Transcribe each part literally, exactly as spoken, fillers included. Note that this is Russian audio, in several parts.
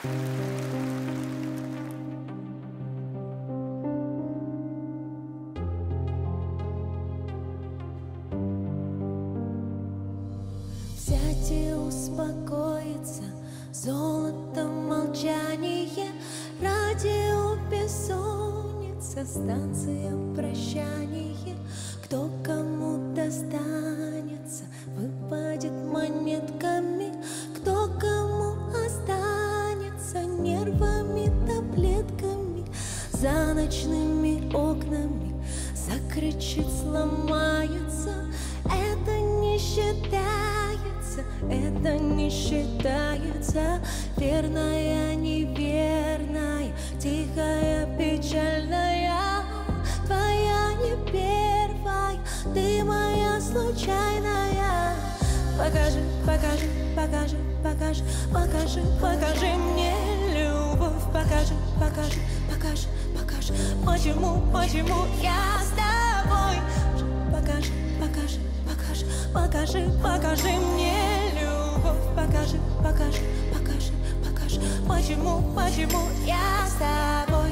Взять и успокоиться, золото молчание, радио бессонница, станция прощания. Кто кому достанется, выпадет монетками, кто кому останется нервами, таблетками. За ночными окнами закричит, сломается. Это не считается, это не считается. Верная, неверная, тихая, печальная. Твоя не первая, ты моя случайная. Покажи, покажи, покажи, покажи, покажи, покажи мне любовь. Покажи, покажи, покажи, покажи, почему, почему я с тобой. Покажи, покажи, покажи, покажи, покажи мне любовь. Покажи, покажи, покажи, покажи, почему, почему я с тобой.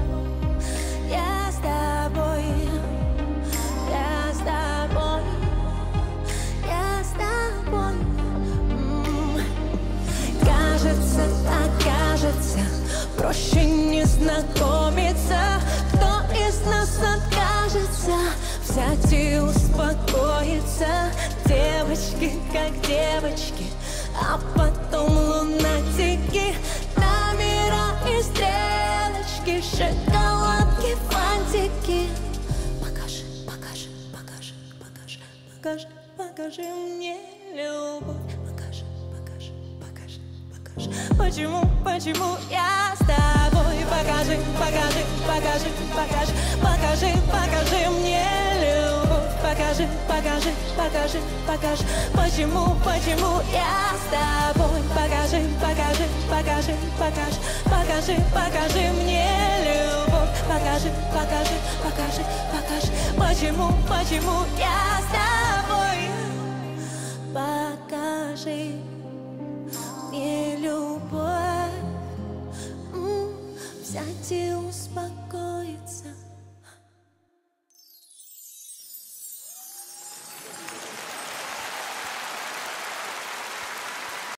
Я с тобой, я с тобой, я с тобой. М-м. Кажется, а кажется, проще не знакомиться. Кто из нас откажется взять и успокоиться? Девочки, как девочки, а потом лунатики. Номера и стрелочки, шоколадки, фантики. Покажи, покажи, покажи, покажи, покажи, покажи мне любовь. Покажи, покажи, покажи, покажи, почему, почему я с тобой. Покажи, покажи, покажи, покажи, покажи, покажи мне любовь. Покажи, покажи, покажи, покажи, почему, почему я с тобой. Покажи, покажи, покажи, покажи, покажи, покажи мне любовь. Покажи, покажи, покажи, покажи, почему, почему я с тобой. Покажи мне любовь. М-м, взять и успокоиться.